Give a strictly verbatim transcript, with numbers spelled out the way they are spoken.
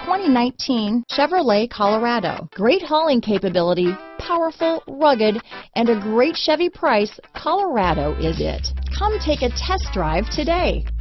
twenty nineteen Chevrolet Colorado. Great hauling capability, powerful, rugged, and a great Chevy price, Colorado is it. Come take a test drive today.